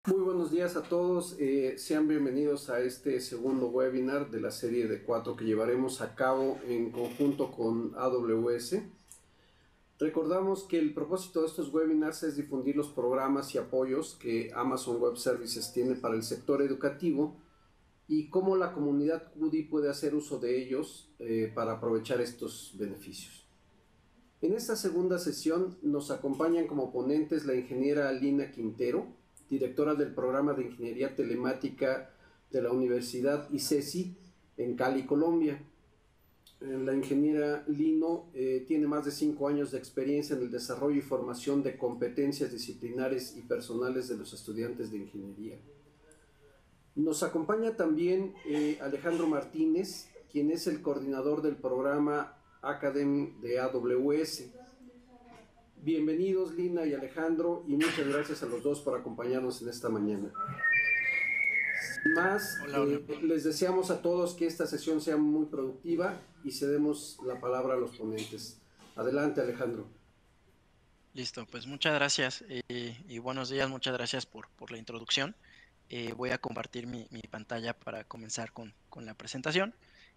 Muy buenos días a todos, sean bienvenidos a este segundo webinar de la serie de 4 que llevaremos a cabo en conjunto con AWS. Recordamos que el propósito de estos webinars es difundir los programas y apoyos que Amazon Web Services tiene para el sector educativo y cómo la comunidad CUDI puede hacer uso de ellos para aprovechar estos beneficios. En esta segunda sesión nos acompañan como ponentes la ingeniera Lina Quintero, directora del programa de Ingeniería Telemática de la Universidad ICESI en Cali, Colombia. La ingeniera Lino tiene más de 5 años de experiencia en el desarrollo y formación de competencias disciplinares y personales de los estudiantes de ingeniería. Nos acompaña también Alejandro Martínez, quien es el coordinador del programa Academy de AWS. Bienvenidos Lina y Alejandro y muchas gracias a los dos por acompañarnos en esta mañana. Sin más, Hola, hola. les deseamos a todos que esta sesión sea muy productiva y cedemos la palabra a los ponentes. Adelante Alejandro. Listo, pues muchas gracias y buenos días, muchas gracias por la introducción. Voy a compartir mi pantalla para comenzar con la presentación.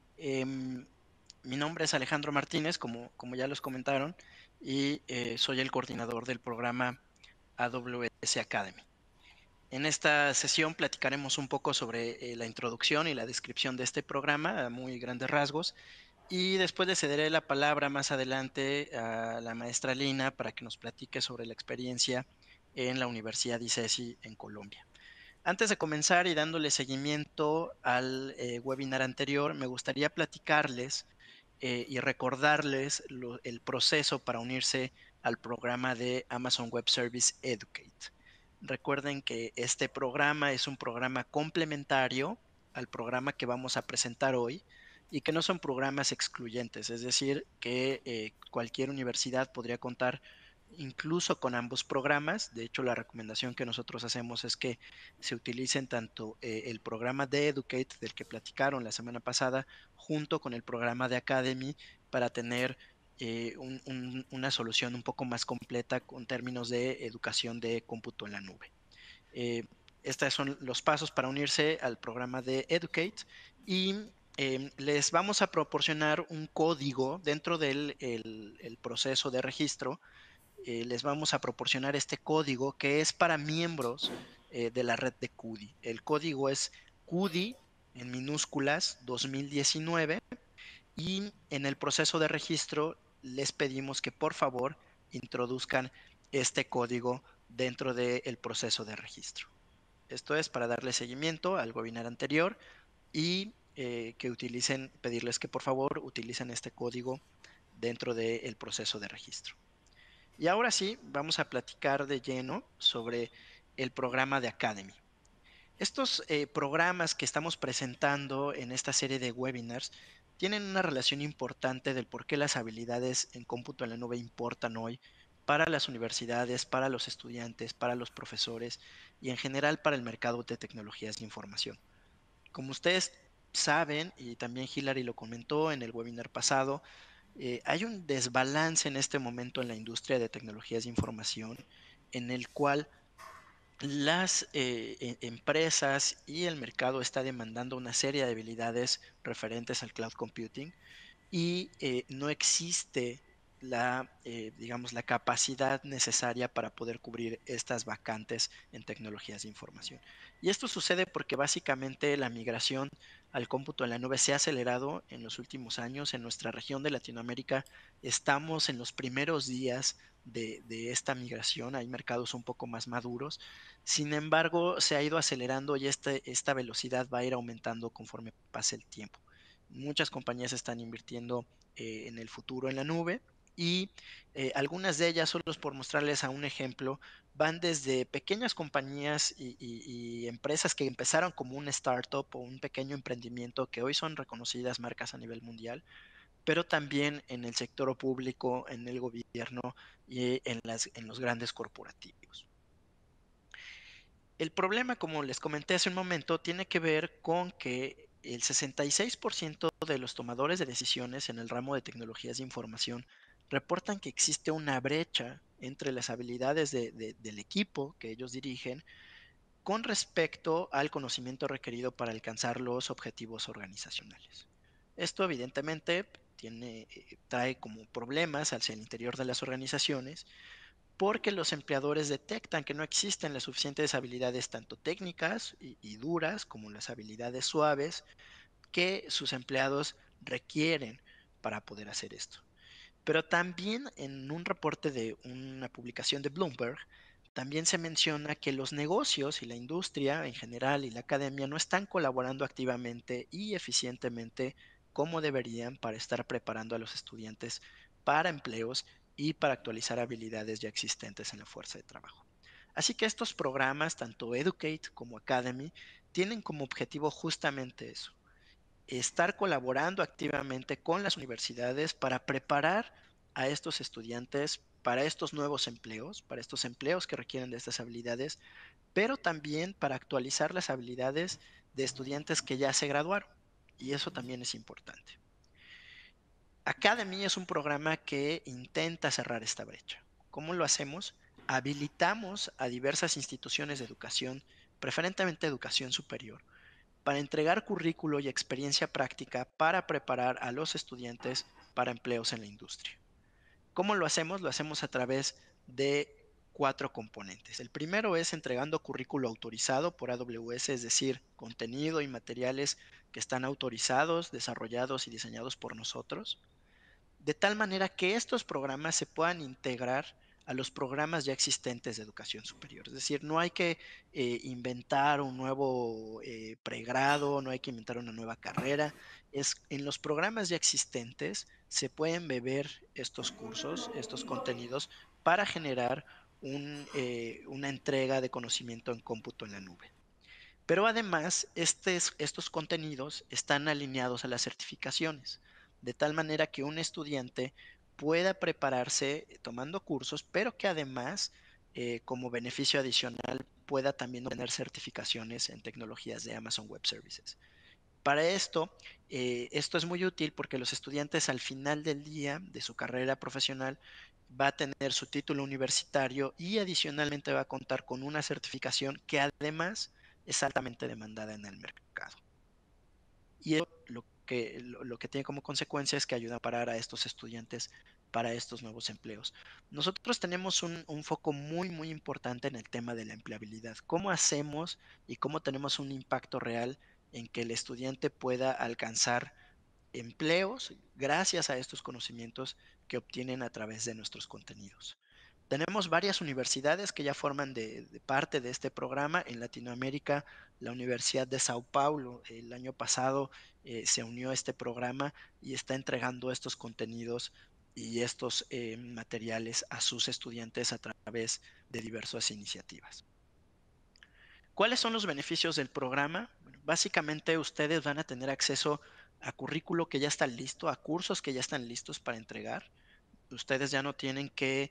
Mi nombre es Alejandro Martínez, como ya los comentaron, y soy el coordinador del programa AWS Academy. En esta sesión platicaremos un poco sobre la introducción y la descripción de este programa a muy grandes rasgos. Y después le cederé la palabra más adelante a la maestra Lina para que nos platique sobre la experiencia en la Universidad ICESI en Colombia. Antes de comenzar y dándole seguimiento al webinar anterior, me gustaría platicarles y recordarles el proceso para unirse al programa de Amazon Web Service Educate. Recuerden que este programa es un programa complementario al programa que vamos a presentar hoy y que no son programas excluyentes, es decir, que cualquier universidad podría contar incluso con ambos programas. De hecho, la recomendación que nosotros hacemos es que se utilicen tanto el programa de Educate del que platicaron la semana pasada junto con el programa de Academy para tener una solución un poco más completa con términos de educación de cómputo en la nube. Estos son los pasos para unirse al programa de Educate y les vamos a proporcionar un código dentro del el proceso de registro. Les vamos a proporcionar este código que es para miembros de la red de CUDI. El código es CUDI en minúsculas 2019 y en el proceso de registro les pedimos que por favor introduzcan este código dentro del proceso de registro. Esto es para darle seguimiento al webinar anterior y que pedirles que por favor utilicen este código dentro del proceso de registro. Y ahora sí, vamos a platicar de lleno sobre el programa de Academy. Estos programas que estamos presentando en esta serie de webinars tienen una relación importante del por qué las habilidades en cómputo en la nube importan hoy para las universidades, para los estudiantes, para los profesores y en general para el mercado de tecnologías de información. Como ustedes saben, y también Hilary lo comentó en el webinar pasado, hay un desbalance en este momento en la industria de tecnologías de información en el cual las empresas y el mercado está demandando una serie de habilidades referentes al cloud computing y no existe digamos, la capacidad necesaria para poder cubrir estas vacantes en tecnologías de información. Y esto sucede porque básicamente la migración al cómputo en la nube se ha acelerado en los últimos años. En nuestra región de Latinoamérica estamos en los primeros días de esta migración. Hay mercados un poco más maduros. Sin embargo, se ha ido acelerando y esta velocidad va a ir aumentando conforme pase el tiempo. Muchas compañías están invirtiendo en el futuro en la nube y algunas de ellas, solo por mostrarles a un ejemplo, van desde pequeñas compañías y empresas que empezaron como un startup o un pequeño emprendimiento que hoy son reconocidas marcas a nivel mundial, pero también en el sector público, en el gobierno y en los grandes corporativos. El problema, como les comenté hace un momento, tiene que ver con que el 66% de los tomadores de decisiones en el ramo de tecnologías de información reportan que existe una brecha entre las habilidades del equipo que ellos dirigen con respecto al conocimiento requerido para alcanzar los objetivos organizacionales. Esto evidentemente trae como problemas hacia el interior de las organizaciones porque los empleadores detectan que no existen las suficientes habilidades tanto técnicas y duras como las habilidades suaves que sus empleados requieren para poder hacer esto. Pero también en un reporte de una publicación de Bloomberg, también se menciona que los negocios y la industria en general y la academia no están colaborando activamente y eficientemente como deberían para estar preparando a los estudiantes para empleos y para actualizar habilidades ya existentes en la fuerza de trabajo. Así que estos programas, tanto Educate como Academy, tienen como objetivo justamente eso, estar colaborando activamente con las universidades para preparar a estos estudiantes para estos nuevos empleos, para estos empleos que requieren de estas habilidades, pero también para actualizar las habilidades de estudiantes que ya se graduaron. Y eso también es importante. Academy es un programa que intenta cerrar esta brecha. ¿Cómo lo hacemos? Habilitamos a diversas instituciones de educación, preferentemente educación superior, para entregar currículo y experiencia práctica para preparar a los estudiantes para empleos en la industria. ¿Cómo lo hacemos? Lo hacemos a través de 4 componentes. El primero es entregando currículo autorizado por AWS, es decir, contenido y materiales que están autorizados, desarrollados y diseñados por nosotros, de tal manera que estos programas se puedan integrar a los programas ya existentes de educación superior. Es decir, no hay que inventar un nuevo pregrado, no hay que inventar una nueva carrera. En los programas ya existentes se pueden beber estos cursos, estos contenidos, para generar una entrega de conocimiento en cómputo en la nube. Pero además, estos contenidos están alineados a las certificaciones, de tal manera que un estudiante pueda prepararse tomando cursos, pero que además, como beneficio adicional, pueda también obtener certificaciones en tecnologías de Amazon Web Services. Para esto es muy útil porque los estudiantes al final del día de su carrera profesional va a tener su título universitario y adicionalmente va a contar con una certificación que además es altamente demandada en el mercado. Y eso lo que tiene como consecuencia es que ayuda a parar a estos estudiantes para estos nuevos empleos. Nosotros tenemos un foco muy, muy importante en el tema de la empleabilidad. ¿Cómo hacemos y cómo tenemos un impacto real en que el estudiante pueda alcanzar empleos gracias a estos conocimientos que obtienen a través de nuestros contenidos? Tenemos varias universidades que ya forman de parte de este programa. En Latinoamérica, la Universidad de Sao Paulo el año pasado se unió a este programa y está entregando estos contenidos y estos materiales a sus estudiantes a través de diversas iniciativas. ¿Cuáles son los beneficios del programa? Bueno, básicamente ustedes van a tener acceso a currículo que ya está listo, a cursos que ya están listos para entregar. Ustedes ya no tienen que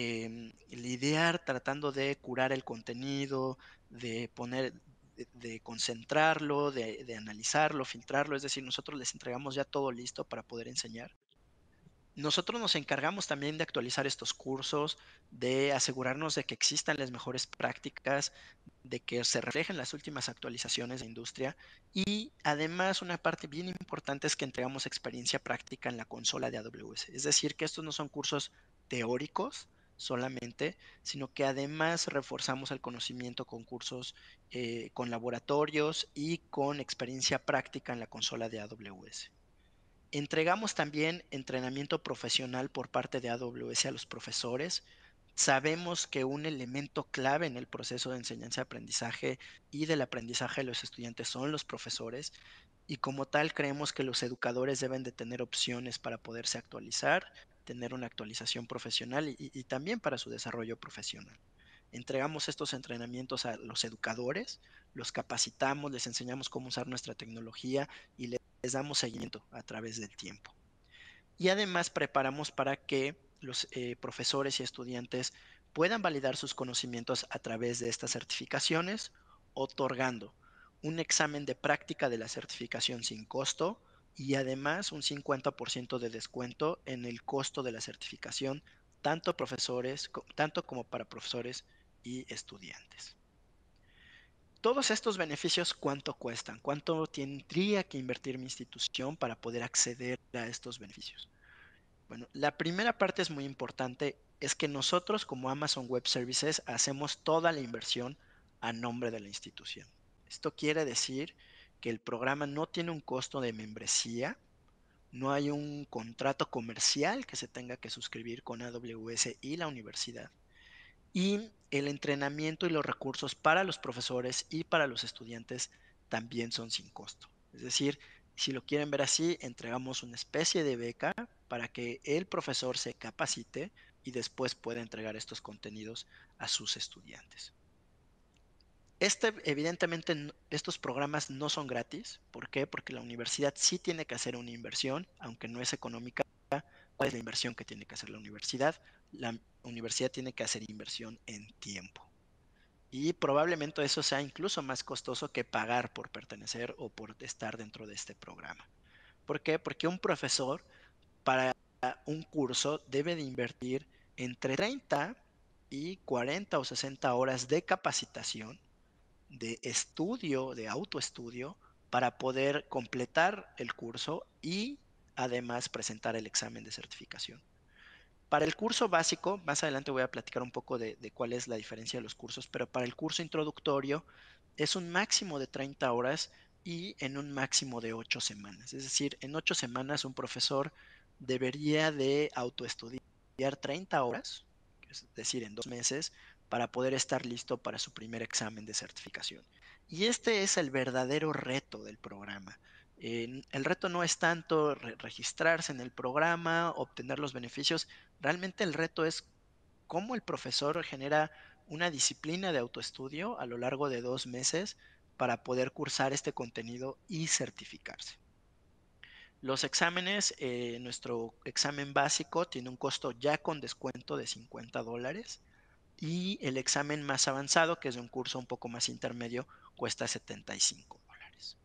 lidiar tratando de curar el contenido, de poner, de concentrarlo, de analizarlo, filtrarlo. Es decir, nosotros les entregamos ya todo listo para poder enseñar. Nosotros nos encargamos también de actualizar estos cursos, de asegurarnos de que existan las mejores prácticas, de que se reflejen las últimas actualizaciones de industria y además una parte bien importante es que entregamos experiencia práctica en la consola de AWS. Es decir, que estos no son cursos teóricos solamente, sino que además reforzamos el conocimiento con cursos, con laboratorios y con experiencia práctica en la consola de AWS. Entregamos también entrenamiento profesional por parte de AWS a los profesores. Sabemos que un elemento clave en el proceso de enseñanza-aprendizaje y del aprendizaje de los estudiantes son los profesores y como tal creemos que los educadores deben de tener opciones para poderse actualizar, tener una actualización profesional y también para su desarrollo profesional. Entregamos estos entrenamientos a los educadores, los capacitamos, les enseñamos cómo usar nuestra tecnología y les damos seguimiento a través del tiempo. Y además preparamos para que los profesores y estudiantes puedan validar sus conocimientos a través de estas certificaciones, otorgando un examen de práctica de la certificación sin costo y además un 50% de descuento en el costo de la certificación, tanto como para profesores y estudiantes. todos estos beneficios, ¿cuánto cuestan? ¿Cuánto tendría que invertir mi institución para poder acceder a estos beneficios? Bueno, la primera parte es muy importante, es que nosotros como Amazon Web Services hacemos toda la inversión a nombre de la institución. Esto quiere decir que el programa no tiene un costo de membresía, no hay un contrato comercial que se tenga que suscribir con AWS y la universidad. Y el entrenamiento y los recursos para los profesores y para los estudiantes también son sin costo. Es decir, si lo quieren ver así, entregamos una especie de beca para que el profesor se capacite y después pueda entregar estos contenidos a sus estudiantes. Evidentemente, estos programas no son gratis. ¿Por qué? Porque la universidad sí tiene que hacer una inversión, aunque no es económica. ¿Cuál es la inversión que tiene que hacer la universidad? La universidad tiene que hacer inversión en tiempo. Y probablemente eso sea incluso más costoso que pagar por pertenecer o por estar dentro de este programa. ¿Por qué? Porque un profesor para un curso debe de invertir entre 30 y 40 o 60 horas de capacitación, de estudio, de autoestudio, para poder completar el curso y además presentar el examen de certificación. Para el curso básico, más adelante voy a platicar un poco de cuál es la diferencia de los cursos, pero para el curso introductorio es un máximo de 30 horas y en un máximo de 8 semanas. Es decir, en 8 semanas un profesor debería de autoestudiar 30 horas, es decir, en 2 meses, para poder estar listo para su primer examen de certificación. Y este es el verdadero reto del programa. El reto no es tanto registrarse en el programa, obtener los beneficios. Realmente el reto es cómo el profesor genera una disciplina de autoestudio a lo largo de 2 meses para poder cursar este contenido y certificarse. Los exámenes, nuestro examen básico tiene un costo ya con descuento de $50 y el examen más avanzado, que es de un curso un poco más intermedio, cuesta $75.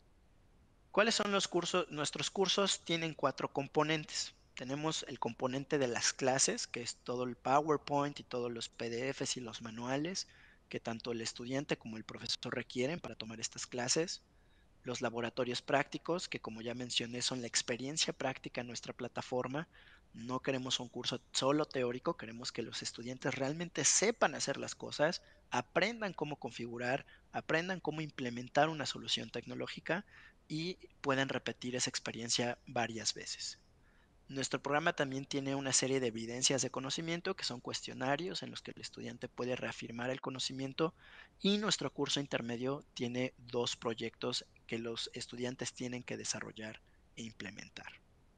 ¿Cuáles son los cursos? Nuestros cursos tienen 4 componentes. Tenemos el componente de las clases, que es todo el PowerPoint y todos los PDFs y los manuales que tanto el estudiante como el profesor requieren para tomar estas clases. Los laboratorios prácticos, que como ya mencioné son la experiencia práctica en nuestra plataforma. No queremos un curso solo teórico, queremos que los estudiantes realmente sepan hacer las cosas, aprendan cómo configurar, aprendan cómo implementar una solución tecnológica y puedan repetir esa experiencia varias veces. Nuestro programa también tiene una serie de evidencias de conocimiento que son cuestionarios en los que el estudiante puede reafirmar el conocimiento y nuestro curso intermedio tiene 2 proyectos que los estudiantes tienen que desarrollar e implementar.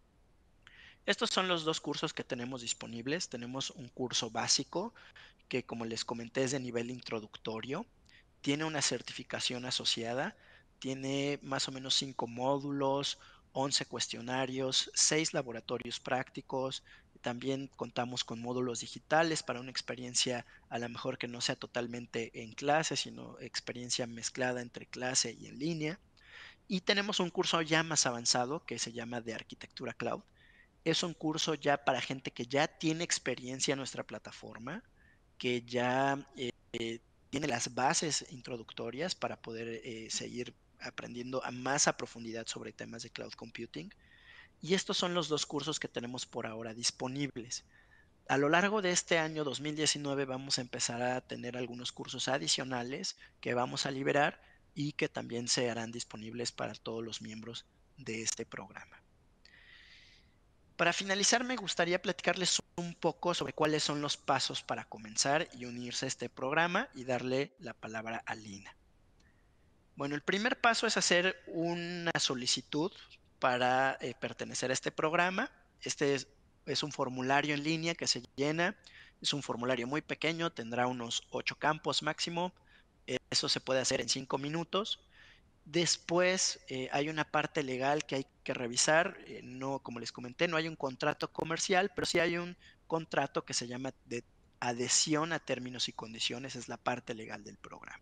Estos son los 2 cursos que tenemos disponibles. Tenemos un curso básico que, como les comenté, es de nivel introductorio. Tiene una certificación asociada, tiene más o menos 5 módulos, 11 cuestionarios, 6 laboratorios prácticos. También contamos con módulos digitales para una experiencia a lo mejor que no sea totalmente en clase, sino experiencia mezclada entre clase y en línea. Y tenemos un curso ya más avanzado que se llama de Arquitectura Cloud. Es un curso ya para gente que ya tiene experiencia en nuestra plataforma, que ya tiene las bases introductorias para poder seguir aprendiendo más a profundidad sobre temas de cloud computing. Y estos son los 2 cursos que tenemos por ahora disponibles. A lo largo de este año 2019 vamos a empezar a tener algunos cursos adicionales que vamos a liberar y que también se harán disponibles para todos los miembros de este programa. Para finalizar, me gustaría platicarles un poco sobre cuáles son los pasos para comenzar y unirse a este programa y darle la palabra a Lina. Bueno, el primer paso es hacer una solicitud para pertenecer a este programa. Este es un formulario en línea que se llena. Es un formulario muy pequeño, tendrá unos 8 campos máximo. Eso se puede hacer en 5 minutos. Después hay una parte legal que hay que revisar. No, como les comenté, no hay un contrato comercial, pero sí hay un contrato que se llama de adhesión a términos y condiciones. Es la parte legal del programa.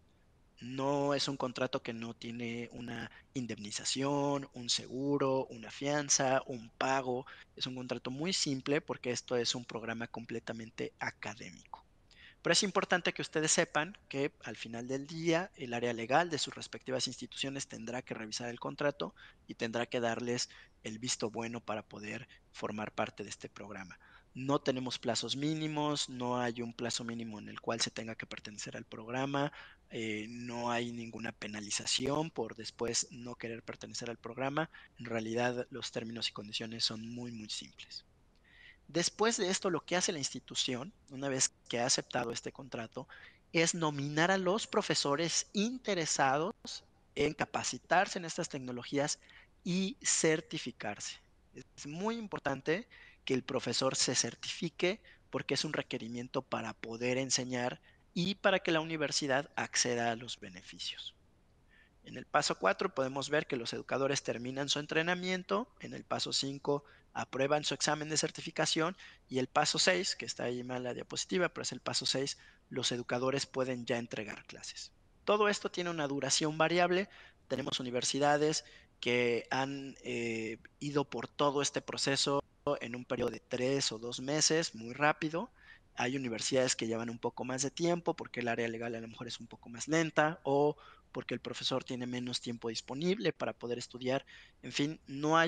No es un contrato que no tiene una indemnización, un seguro, una fianza, un pago. Es un contrato muy simple porque esto es un programa completamente académico. Pero es importante que ustedes sepan que al final del día el área legal de sus respectivas instituciones tendrá que revisar el contrato y tendrá que darles el visto bueno para poder formar parte de este programa. No tenemos plazos mínimos, no hay un plazo mínimo en el cual se tenga que pertenecer al programa, no hay ninguna penalización por después no querer pertenecer al programa. En realidad los términos y condiciones son muy, muy simples. Después de esto, lo que hace la institución, una vez que ha aceptado este contrato, es nominar a los profesores interesados en capacitarse en estas tecnologías y certificarse. Es muy importante que el profesor se certifique porque es un requerimiento para poder enseñar y para que la universidad acceda a los beneficios. En el paso 4 podemos ver que los educadores terminan su entrenamiento, en el paso 5 aprueban su examen de certificación y el paso 6, que está ahí mal la diapositiva, pero es el paso 6, los educadores pueden ya entregar clases. Todo esto tiene una duración variable. Tenemos universidades que han ido por todo este proceso en un periodo de 3 o 2 meses, muy rápido. Hay universidades que llevan un poco más de tiempo porque el área legal a lo mejor es un poco más lenta o porque el profesor tiene menos tiempo disponible para poder estudiar. En fin,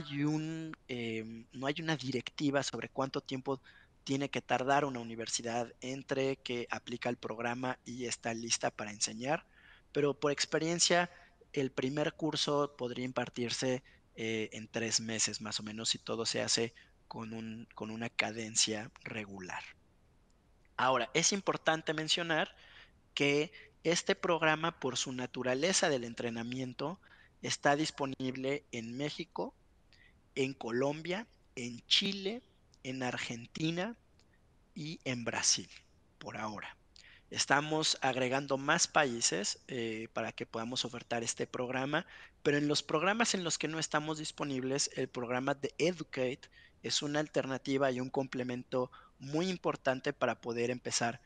no hay una directiva sobre cuánto tiempo tiene que tardar una universidad entre que aplica el programa y está lista para enseñar, pero por experiencia, el primer curso podría impartirse en 3 meses más o menos si todo se hace con una cadencia regular. Ahora, es importante mencionar que este programa, por su naturaleza del entrenamiento, está disponible en México, en Colombia, en Chile, en Argentina y en Brasil, por ahora. Estamos agregando más países para que podamos ofertar este programa, pero en los programas en los que no estamos disponibles, el programa de Educate es una alternativa y un complemento muy importante para poder empezar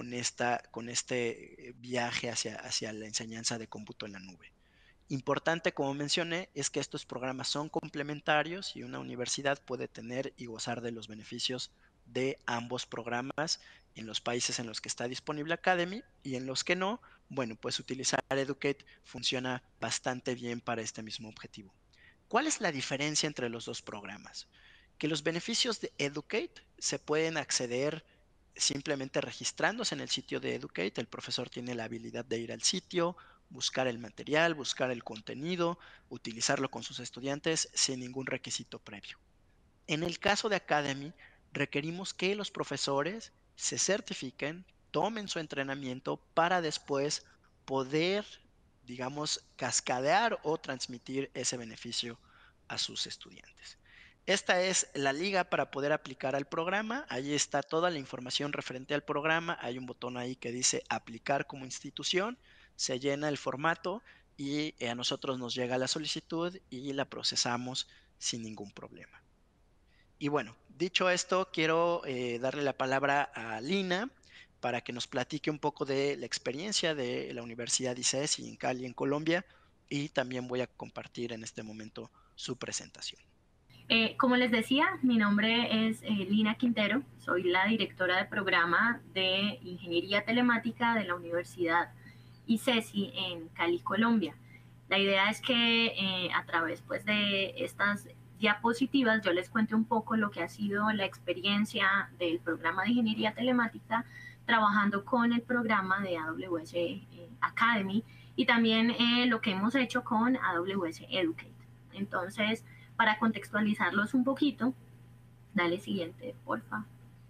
con este viaje hacia la enseñanza de cómputo en la nube. Importante, como mencioné, es que estos programas son complementarios y una universidad puede tener y gozar de los beneficios de ambos programas en los países en los que está disponible Academy y en los que no, bueno, pues utilizar Educate funciona bastante bien para este mismo objetivo. ¿Cuál es la diferencia entre los dos programas? Que los beneficios de Educate se pueden acceder simplemente registrándose en el sitio de Educate. El profesor tiene la habilidad de ir al sitio, buscar el material, buscar el contenido, utilizarlo con sus estudiantes sin ningún requisito previo. En el caso de Academy, requerimos que los profesores se certifiquen, tomen su entrenamiento para después poder, digamos, cascadear o transmitir ese beneficio a sus estudiantes. Esta es la liga para poder aplicar al programa. Ahí está toda la información referente al programa. Hay un botón ahí que dice aplicar como institución. Se llena el formato y a nosotros nos llega la solicitud y la procesamos sin ningún problema. Y bueno, dicho esto, quiero darle la palabra a Lina para que nos platique un poco de la experiencia de la Universidad ICESI en Cali, en Colombia, y también voy a compartir en este momento su presentación. Como les decía, mi nombre es Lina Quintero, soy la directora de programa de Ingeniería Telemática de la Universidad ICESI en Cali, Colombia. La idea es que a través pues, de estas diapositivas yo les cuente un poco lo que ha sido la experiencia del programa de Ingeniería Telemática trabajando con el programa de AWS Academy y también lo que hemos hecho con AWS Educate. Entonces, para contextualizarlos un poquito, dale siguiente, porfa.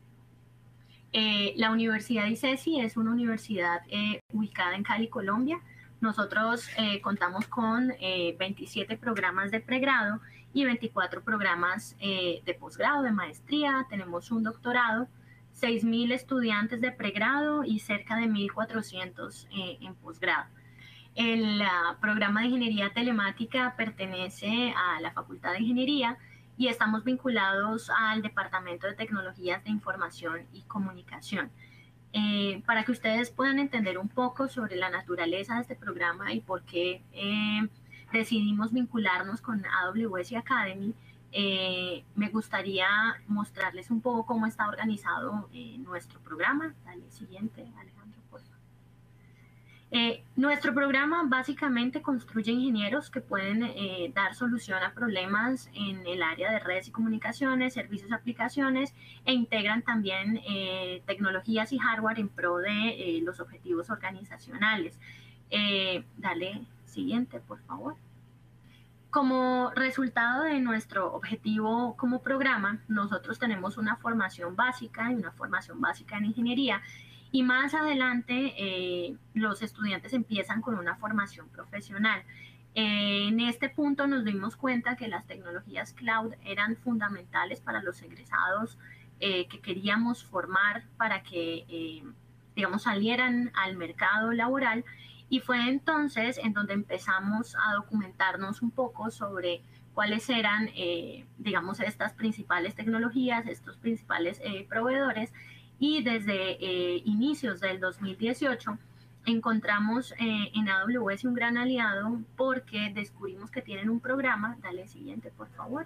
La Universidad ICESI es una universidad ubicada en Cali, Colombia. Nosotros contamos con 27 programas de pregrado y 24 programas de posgrado, de maestría. Tenemos un doctorado, 6.000 estudiantes de pregrado y cerca de 1.400 en posgrado. El programa de Ingeniería Telemática pertenece a la Facultad de Ingeniería y estamos vinculados al Departamento de Tecnologías de Información y Comunicación. Para que ustedes puedan entender un poco sobre la naturaleza de este programa y por qué decidimos vincularnos con AWS Academy, Me gustaría mostrarles un poco cómo está organizado nuestro programa. Dale, siguiente, Alejandro, por favor. Nuestro programa básicamente construye ingenieros que pueden dar solución a problemas en el área de redes y comunicaciones, servicios, aplicaciones, e integran también tecnologías y hardware en pro de los objetivos organizacionales. Dale, siguiente, por favor. Como resultado de nuestro objetivo como programa, nosotros tenemos una formación básica y una formación básica en ingeniería, y más adelante los estudiantes empiezan con una formación profesional. En este punto nos dimos cuenta que las tecnologías cloud eran fundamentales para los egresados que queríamos formar para que, digamos, salieran al mercado laboral. Y fue entonces en donde empezamos a documentarnos un poco sobre cuáles eran, digamos, estas principales tecnologías, estos principales proveedores. Y desde inicios del 2018 encontramos en AWS un gran aliado porque descubrimos que tienen un programa, dale siguiente por favor,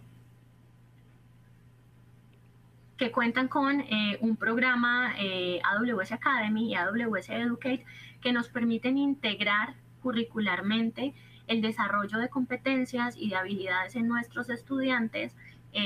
que cuentan con un programa AWS Academy y AWS Educate que nos permiten integrar curricularmente el desarrollo de competencias y de habilidades en nuestros estudiantes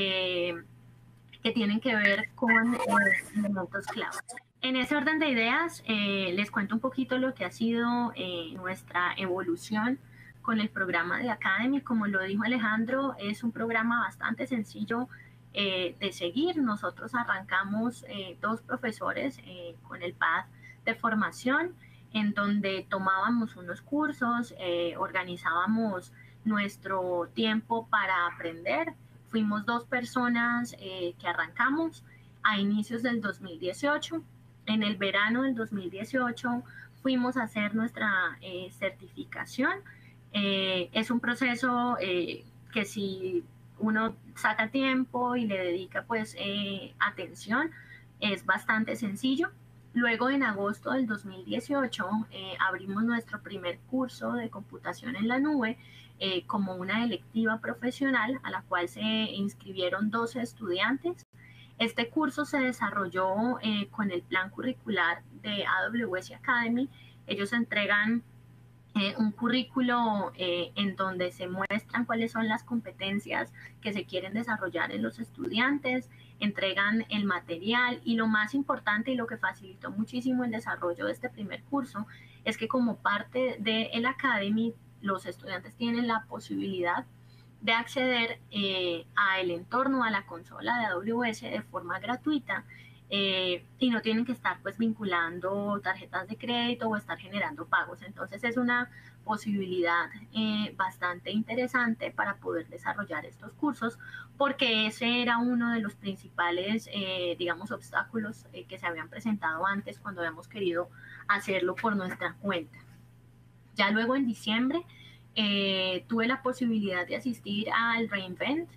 que tienen que ver con elementos clave. En ese orden de ideas, les cuento un poquito lo que ha sido nuestra evolución con el programa de Academy. Como lo dijo Alejandro, es un programa bastante sencillo de seguir. Nosotros arrancamos 2 profesores con el path de formación, en donde tomábamos unos cursos, organizábamos nuestro tiempo para aprender. Fuimos 2 personas que arrancamos a inicios del 2018. En el verano del 2018 fuimos a hacer nuestra certificación. Es un proceso que si uno saca tiempo y le dedica pues atención, es bastante sencillo. Luego en agosto del 2018 abrimos nuestro primer curso de computación en la nube como una electiva profesional a la cual se inscribieron 12 estudiantes. Este curso se desarrolló con el plan curricular de AWS Academy. Ellos entregan un currículo en donde se muestran cuáles son las competencias que se quieren desarrollar en los estudiantes, entregan el material y lo más importante y lo que facilitó muchísimo el desarrollo de este primer curso es que como parte del Academy los estudiantes tienen la posibilidad de acceder al entorno, a la consola de AWS de forma gratuita y no tienen que estar pues vinculando tarjetas de crédito o estar generando pagos. Entonces es una posibilidad bastante interesante para poder desarrollar estos cursos porque ese era uno de los principales, digamos, obstáculos que se habían presentado antes cuando habíamos querido hacerlo por nuestra cuenta. Ya luego en diciembre tuve la posibilidad de asistir al reInvent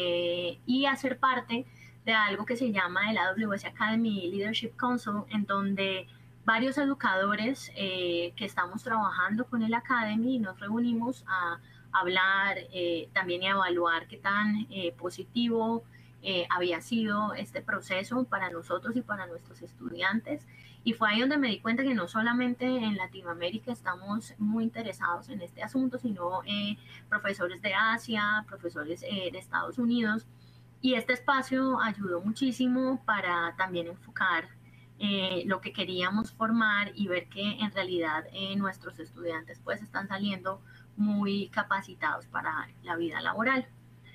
y hacer parte de algo que se llama el AWS Academy Leadership Council, en donde varios educadores que estamos trabajando con el Academy nos reunimos a hablar también y a evaluar qué tan positivo había sido este proceso para nosotros y para nuestros estudiantes. Y fue ahí donde me di cuenta que no solamente en Latinoamérica estamos muy interesados en este asunto, sino profesores de Asia, profesores de Estados Unidos. Y este espacio ayudó muchísimo para también enfocar lo que queríamos formar y ver que en realidad nuestros estudiantes pues están saliendo muy capacitados para la vida laboral.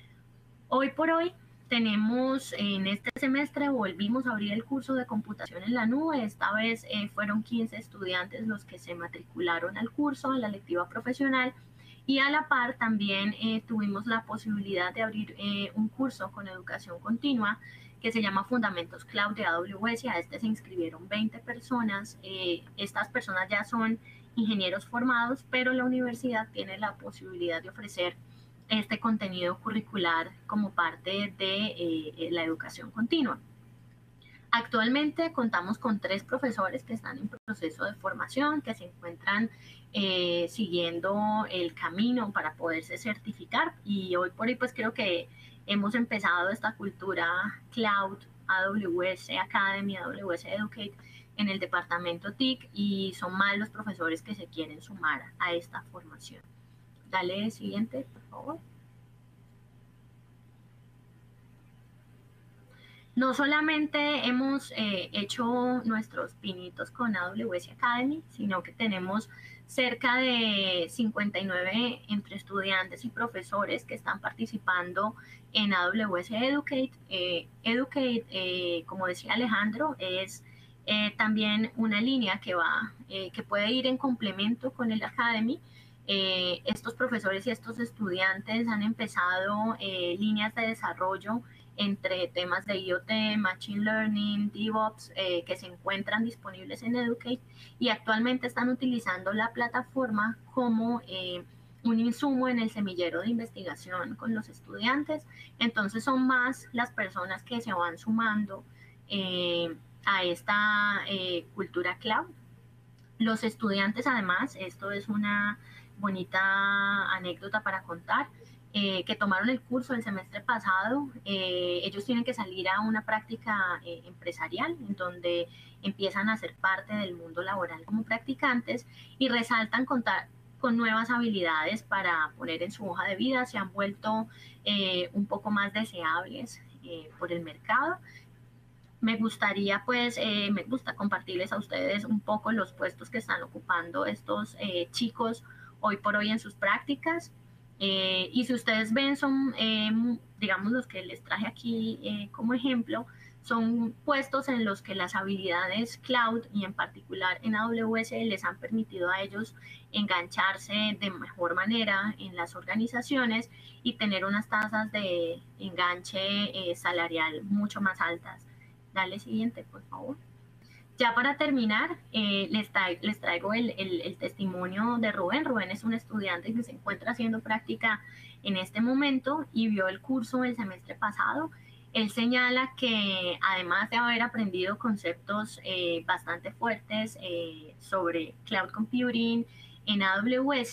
Hoy por hoy tenemos en este semestre, volvimos a abrir el curso de computación en la nube. Esta vez fueron 15 estudiantes los que se matricularon al curso, a la electiva profesional. Y a la par también tuvimos la posibilidad de abrir un curso con educación continua que se llama Fundamentos Cloud de AWS. A este se inscribieron 20 personas. Estas personas ya son ingenieros formados, pero la universidad tiene la posibilidad de ofrecer este contenido curricular como parte de la educación continua. Actualmente contamos con 3 profesores que están en proceso de formación, que se encuentran siguiendo el camino para poderse certificar y hoy por hoy pues creo que hemos empezado esta cultura cloud, AWS Academy, AWS Educate, en el departamento TIC, y son más los profesores que se quieren sumar a esta formación. Dale siguiente, por favor. No solamente hemos hecho nuestros pinitos con AWS Academy, sino que tenemos cerca de 59 entre estudiantes y profesores que están participando en AWS Educate. Educate, como decía Alejandro, es también una línea que puede ir en complemento con el Academy. Estos profesores y estos estudiantes han empezado líneas de desarrollo entre temas de IoT, Machine Learning, DevOps, que se encuentran disponibles en Educate, y actualmente están utilizando la plataforma como un insumo en el semillero de investigación con los estudiantes. Entonces son más las personas que se van sumando a esta cultura cloud. Los estudiantes, además, esto es una bonita anécdota para contar, que tomaron el curso el semestre pasado, ellos tienen que salir a una práctica empresarial en donde empiezan a ser parte del mundo laboral como practicantes y resaltan contar con nuevas habilidades para poner en su hoja de vida, se han vuelto un poco más deseables por el mercado. Me gustaría, me gusta compartirles a ustedes un poco los puestos que están ocupando estos chicos hoy por hoy en sus prácticas. Y si ustedes ven, son, digamos, los que les traje aquí como ejemplo, son puestos en los que las habilidades cloud y en particular en AWS les han permitido a ellos engancharse de mejor manera en las organizaciones y tener unas tasas de enganche salarial mucho más altas. Dale siguiente, por favor. Ya para terminar, les traigo el testimonio de Rubén. Rubén es un estudiante que se encuentra haciendo práctica en este momento y vio el curso el semestre pasado. Él señala que además de haber aprendido conceptos bastante fuertes sobre cloud computing en AWS,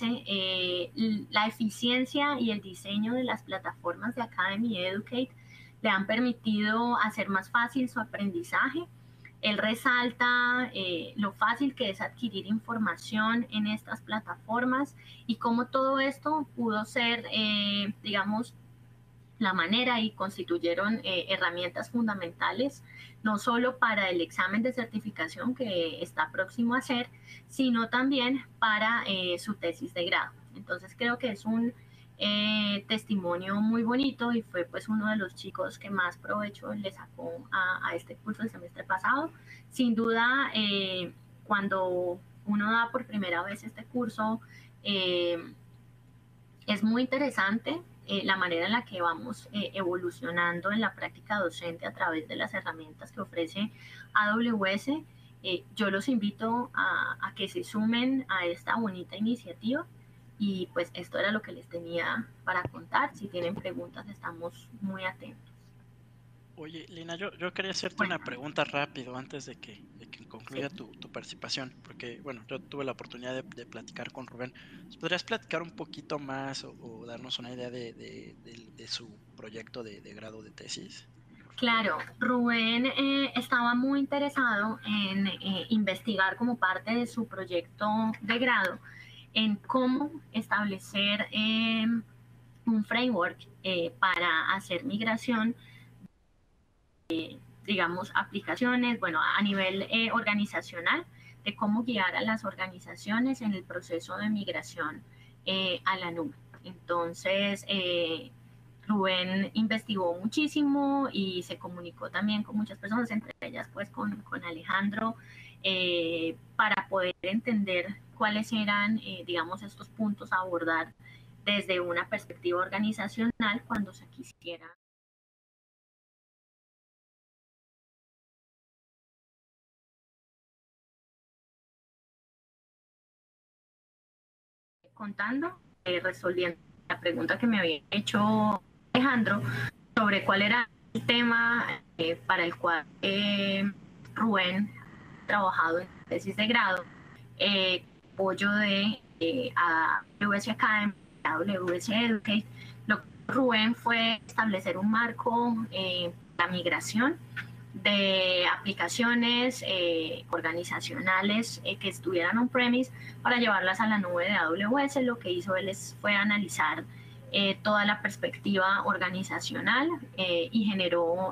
la eficiencia y el diseño de las plataformas de Academy y Educate le han permitido hacer más fácil su aprendizaje. Él resalta lo fácil que es adquirir información en estas plataformas y cómo todo esto pudo ser, digamos, la manera y constituyeron herramientas fundamentales, no solo para el examen de certificación que está próximo a hacer, sino también para su tesis de grado. Entonces creo que es un testimonio muy bonito y fue pues uno de los chicos que más provecho le sacó a este curso el semestre pasado. Sin duda, cuando uno da por primera vez este curso, es muy interesante la manera en la que vamos evolucionando en la práctica docente a través de las herramientas que ofrece AWS. Yo los invito a que se sumen a esta bonita iniciativa. Y pues esto era lo que les tenía para contar. Si tienen preguntas, estamos muy atentos. Oye, Lina, yo quería hacerte una pregunta rápido antes de que concluya tu participación, porque, bueno, yo tuve la oportunidad de platicar con Rubén. ¿Podrías platicar un poquito más o darnos una idea de su proyecto de grado de tesis? Claro, Rubén estaba muy interesado en investigar como parte de su proyecto de grado en cómo establecer un framework para hacer migración, digamos, aplicaciones, bueno, a nivel organizacional, de cómo guiar a las organizaciones en el proceso de migración a la nube. Entonces, Rubén investigó muchísimo y se comunicó también con muchas personas, entre ellas pues con Alejandro, para poder entender cuáles eran, digamos, estos puntos a abordar desde una perspectiva organizacional cuando se quisiera. Contando, resolviendo la pregunta que me había hecho Alejandro sobre cuál era el tema para el cual Rubén ha trabajado en tesis de grado, apoyo de AWS Academy, AWS Educate. Lo que Rubén fue establecer un marco para migración de aplicaciones organizacionales que estuvieran on-premise para llevarlas a la nube de AWS. Lo que hizo él fue analizar toda la perspectiva organizacional y generó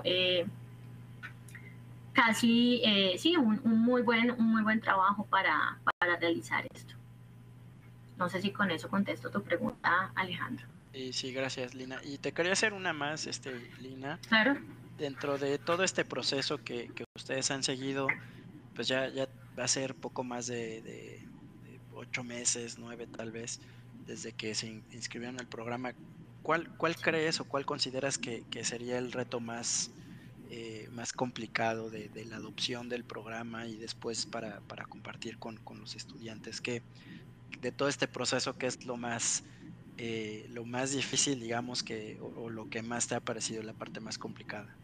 casi sí, un muy buen trabajo para realizar esto. No sé si con eso contesto tu pregunta, Alejandro. Sí, gracias, Lina. Y te quería hacer una más, Lina. Claro. Dentro de todo este proceso que ustedes han seguido, pues ya va a ser poco más de 8 meses, 9 tal vez, desde que se inscribieron al programa. ¿Cuál crees o cuál consideras que sería el reto más complicado de la adopción del programa y después para compartir con los estudiantes? Que de todo este proceso, ¿qué es lo más difícil, digamos, o lo que más te ha parecido la parte más complicada?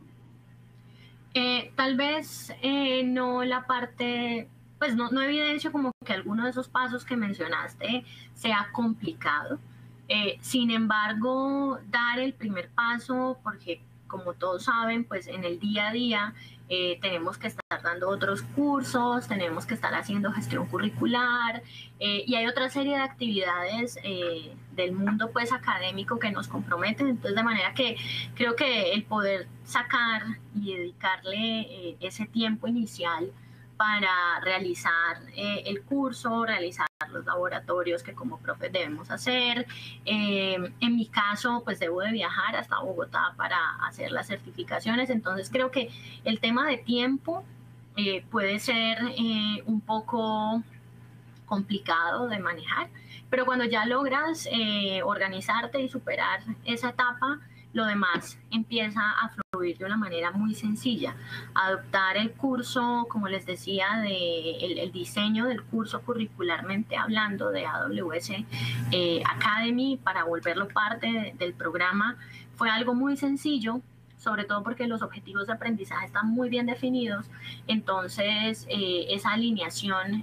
Tal vez no la parte, pues no evidencio como que alguno de esos pasos que mencionaste sea complicado. Sin embargo, dar el primer paso, porque como todos saben, pues en el día a día tenemos que estar dando otros cursos, tenemos que estar haciendo gestión curricular y hay otra serie de actividades del mundo pues académico que nos comprometen. Entonces, de manera que creo que el poder sacar y dedicarle ese tiempo inicial para realizar el curso, realizar los laboratorios que como profes debemos hacer. En mi caso, pues debo de viajar hasta Bogotá para hacer las certificaciones, entonces creo que el tema de tiempo puede ser un poco complicado de manejar, pero cuando ya logras organizarte y superar esa etapa, lo demás empieza a fluir de una manera muy sencilla. Adoptar el curso, como les decía, el diseño del curso curricularmente hablando de AWS Academy para volverlo parte del programa fue algo muy sencillo, sobre todo porque los objetivos de aprendizaje están muy bien definidos. Entonces esa alineación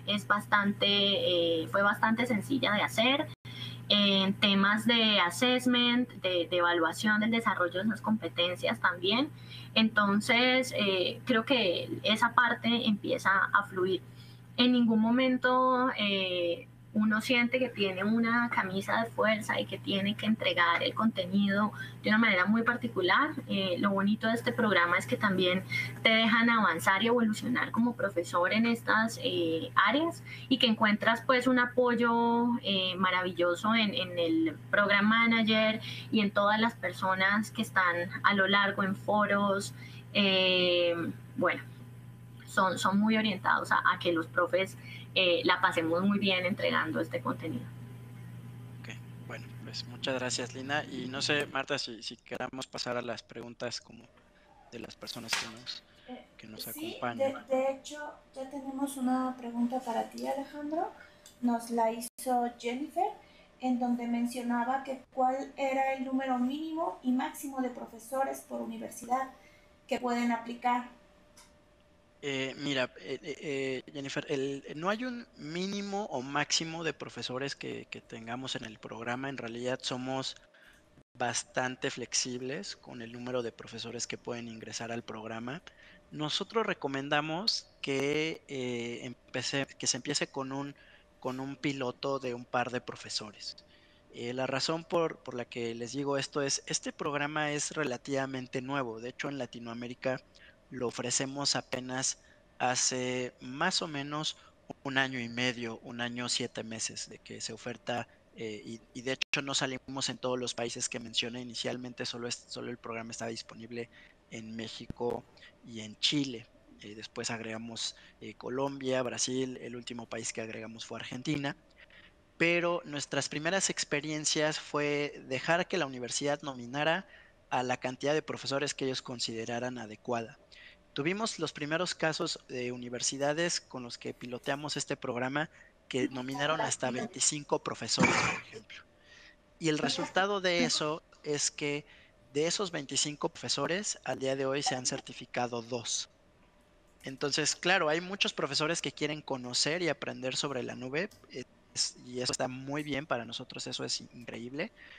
fue bastante sencilla de hacer. En temas de assessment, de evaluación del desarrollo de esas competencias también. Entonces creo que esa parte empieza a fluir. En ningún momento uno siente que tiene una camisa de fuerza y que tiene que entregar el contenido de una manera muy particular. Lo bonito de este programa es que también te dejan avanzar y evolucionar como profesor en estas áreas y que encuentras pues un apoyo maravilloso en el Program Manager y en todas las personas que están a lo largo en foros. Bueno, son muy orientados a que los profes la pasemos muy bien entregando este contenido. Ok, bueno, pues muchas gracias, Lina. Y no sé, Marta, si queramos pasar a las preguntas como de las personas que nos acompañan. Sí, de hecho, ya tenemos una pregunta para ti, Alejandro. Nos la hizo Jennifer, en donde mencionaba que cuál era el número mínimo y máximo de profesores por universidad que pueden aplicar. Mira, Jennifer, no hay un mínimo o máximo de profesores que tengamos en el programa. En realidad somos bastante flexibles con el número de profesores que pueden ingresar al programa. Nosotros recomendamos que se empiece con un piloto de un par de profesores. La razón por la que les digo esto es, este programa es relativamente nuevo. De hecho, en Latinoamérica lo ofrecemos apenas hace más o menos 1 año y medio, 1 año, 7 meses de que se oferta y de hecho no salimos en todos los países que mencioné inicialmente, solo el programa estaba disponible en México y en Chile. Después agregamos Colombia, Brasil, el último país que agregamos fue Argentina. Pero nuestras primeras experiencias fue dejar que la universidad nominara a la cantidad de profesores que ellos consideraran adecuada. Tuvimos los primeros casos de universidades con los que piloteamos este programa que nominaron hasta 25 profesores, por ejemplo. Y el resultado de eso es que de esos 25 profesores, al día de hoy se han certificado 2. Entonces, claro, hay muchos profesores que quieren conocer y aprender sobre la nube y eso está muy bien para nosotros, eso es increíble.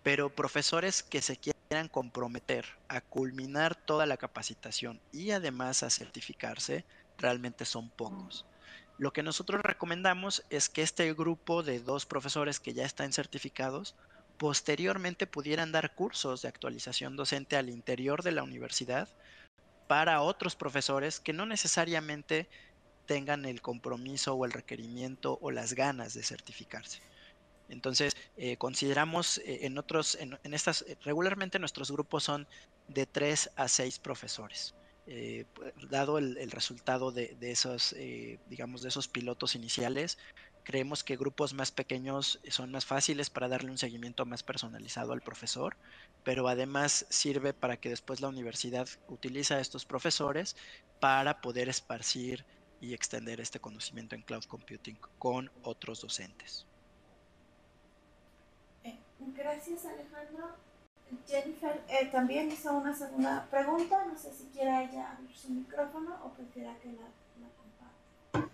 pero profesores que se quieran comprometer a culminar toda la capacitación y además a certificarse, realmente son pocos. Lo que nosotros recomendamos es que este grupo de 2 profesores que ya están certificados, posteriormente pudieran dar cursos de actualización docente al interior de la universidad para otros profesores que no necesariamente tengan el compromiso o el requerimiento o las ganas de certificarse. Entonces, consideramos regularmente nuestros grupos son de 3 a 6 profesores. Dado el resultado de esos, digamos, de esos pilotos iniciales, creemos que grupos más pequeños son más fáciles para darle un seguimiento más personalizado al profesor, pero además sirve para que después la universidad utilice a estos profesores para poder esparcir y extender este conocimiento en cloud computing con otros docentes. Gracias, Alejandro. Jennifer también hizo una segunda pregunta. No sé si quiera ella abrir su micrófono o prefiera que la comparta.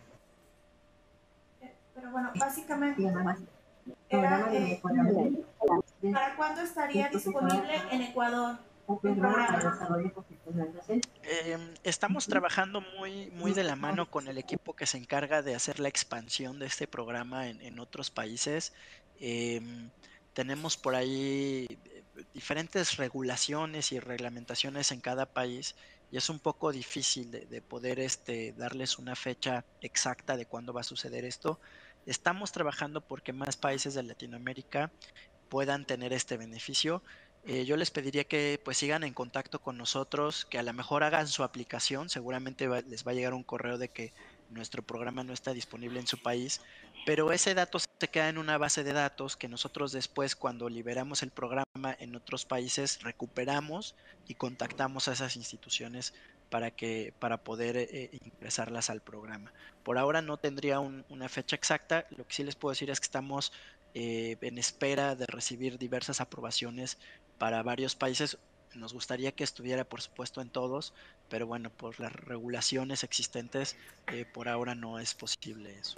Pero bueno, básicamente era ¿para cuándo estaría disponible en Ecuador el programa? Estamos trabajando muy de la mano con el equipo que se encarga de hacer la expansión de este programa en otros países. Tenemos por ahí diferentes regulaciones y reglamentaciones en cada país y es un poco difícil de poder darles una fecha exacta de cuándo va a suceder esto. Estamos trabajando porque más países de Latinoamérica puedan tener este beneficio. Yo les pediría que pues sigan en contacto con nosotros, que a lo mejor hagan su aplicación, seguramente les va a llegar un correo de que nuestro programa no está disponible en su país, pero ese dato se queda en una base de datos que nosotros después, cuando liberamos el programa en otros países, recuperamos y contactamos a esas instituciones para poder ingresarlas al programa. Por ahora no tendría una fecha exacta, lo que sí les puedo decir es que estamos en espera de recibir diversas aprobaciones para varios países. Nos gustaría que estuviera, por supuesto, en todos, pero bueno, por las regulaciones existentes, por ahora no es posible eso.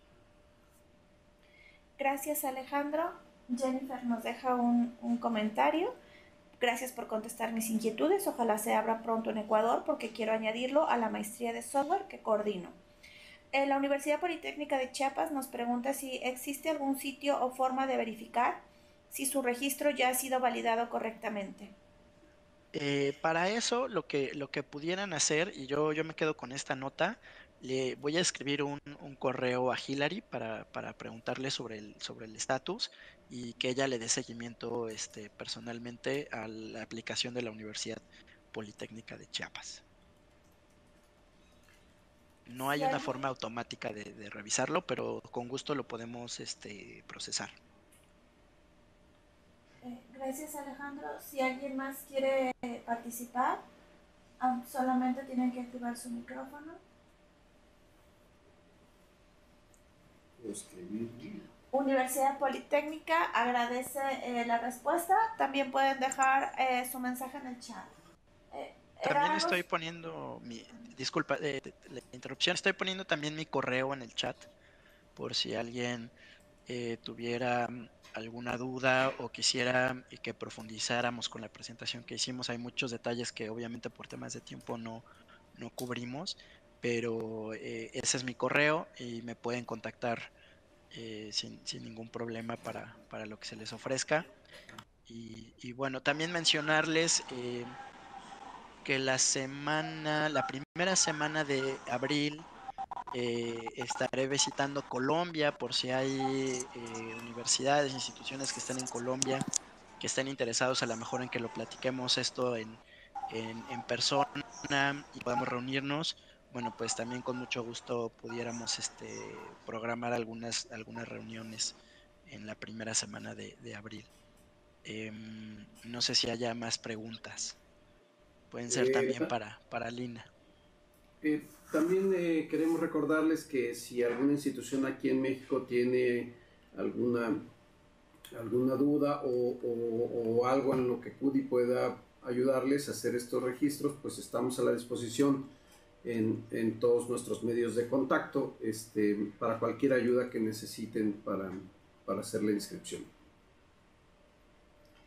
Gracias, Alejandro. Jennifer nos deja un comentario. Gracias por contestar mis inquietudes. Ojalá se abra pronto en Ecuador porque quiero añadirlo a la maestría de software que coordino. La Universidad Politécnica de Chiapas nos pregunta si existe algún sitio o forma de verificar si su registro ya ha sido validado correctamente. Para eso, lo que pudieran hacer, y yo me quedo con esta nota, le voy a escribir un correo a Hilary para preguntarle sobre el estatus y que ella le dé seguimiento personalmente a la aplicación de la Universidad Politécnica de Chiapas. No hay una forma automática de revisarlo, pero con gusto lo podemos procesar. Gracias, Alejandro. Si alguien más quiere participar, solamente tienen que activar su micrófono. Universidad Politécnica agradece la respuesta. También pueden dejar su mensaje en el chat. También estoy poniendo disculpa la interrupción, estoy poniendo también mi correo en el chat por si alguien tuviera alguna duda o quisiera que profundizáramos con la presentación que hicimos. Hay muchos detalles que obviamente por temas de tiempo no cubrimos, pero ese es mi correo y me pueden contactar sin ningún problema para lo que se les ofrezca. Y bueno, también mencionarles que la primera semana de abril estaré visitando Colombia por si hay universidades, instituciones que estén en Colombia, que estén interesados a lo mejor en que lo platiquemos esto en persona y podamos reunirnos. Bueno, pues también con mucho gusto pudiéramos programar algunas reuniones en la primera semana de abril. No sé si haya más preguntas. Pueden ser también para Lina. También queremos recordarles que si alguna institución aquí en México tiene alguna duda o algo en lo que CUDI pueda ayudarles a hacer estos registros, pues estamos a la disposición en todos nuestros medios de contacto para cualquier ayuda que necesiten para hacer la inscripción.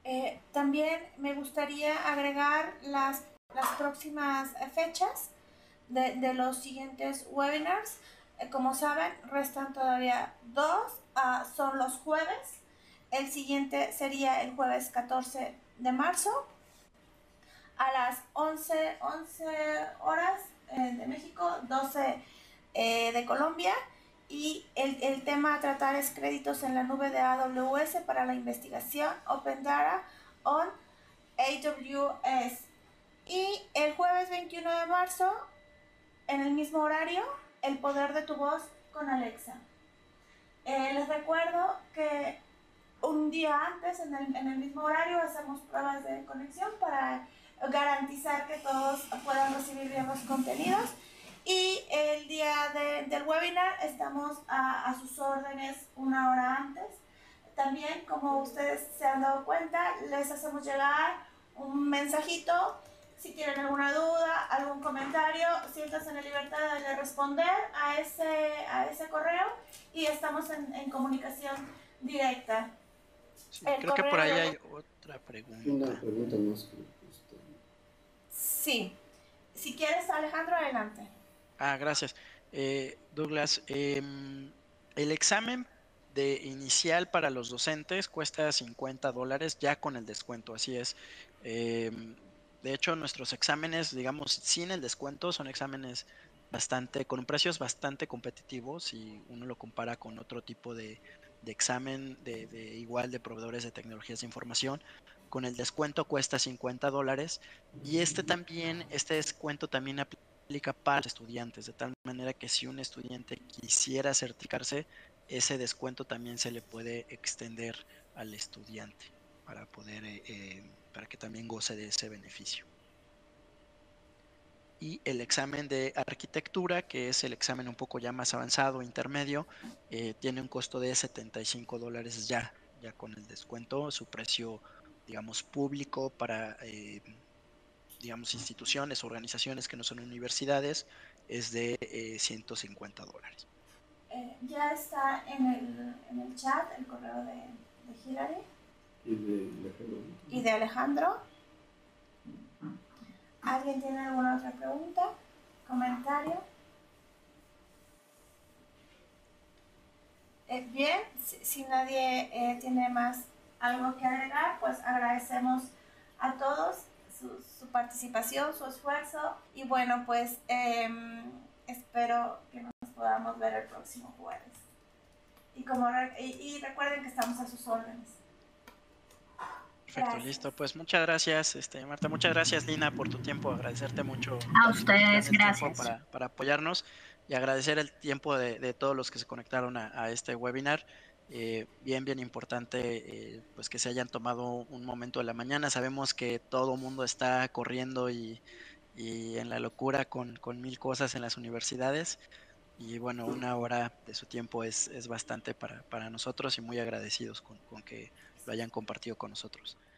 También me gustaría agregar las próximas fechas de los siguientes webinars. Como saben, restan todavía dos, son los jueves. El siguiente sería el jueves 14 de marzo a las 11 horas de México, 12 de Colombia. Y el tema a tratar es créditos en la nube de AWS para la investigación Open Data on AWS. Y el jueves 21 de marzo, en el mismo horario, el poder de tu voz con Alexa. Les recuerdo que un día antes, en el mismo horario, hacemos pruebas de conexión para garantizar que todos puedan recibir bien los contenidos. Y el día del webinar estamos a sus órdenes una hora antes. También, como ustedes se han dado cuenta, les hacemos llegar un mensajito. Si tienen alguna duda, algún comentario, siéntanse en la libertad de responder a ese correo y estamos en comunicación directa. Sí, creo que por ahí hay otra pregunta. Una pregunta más. Sí. Si quieres, Alejandro, adelante. Gracias. Douglas, el examen de inicial para los docentes cuesta $50 ya con el descuento, así es. De hecho, nuestros exámenes, digamos, sin el descuento, son exámenes con precios bastante competitivos si uno lo compara con otro tipo de examen igual de proveedores de tecnologías de información. Con el descuento cuesta $50 y este descuento también aplica para los estudiantes, de tal manera que si un estudiante quisiera certificarse, ese descuento también se le puede extender al estudiante para para que también goce de ese beneficio. Y el examen de arquitectura, que es el examen un poco ya más avanzado, intermedio, tiene un costo de $75 ya con el descuento, su precio, digamos, público para, digamos, instituciones, organizaciones que no son universidades, es de $150. Ya está en el chat el correo de Hilary y de Alejandro. ¿Alguien tiene alguna otra pregunta? ¿Comentario? Bien, si nadie tiene más algo que agregar, pues agradecemos a todos su participación, su esfuerzo y bueno, pues espero que nos podamos ver el próximo jueves. Y recuerden que estamos a sus órdenes. Perfecto, listo. Pues muchas gracias, Marta. Muchas gracias, Lina, por tu tiempo. Agradecerte mucho. A ustedes, gracias. Para apoyarnos y agradecer el tiempo de todos los que se conectaron a este webinar. Bien importante pues que se hayan tomado un momento de la mañana. Sabemos que todo el mundo está corriendo y en la locura con 1000 cosas en las universidades. Y bueno, una hora de su tiempo es bastante para nosotros y muy agradecidos con que lo hayan compartido con nosotros.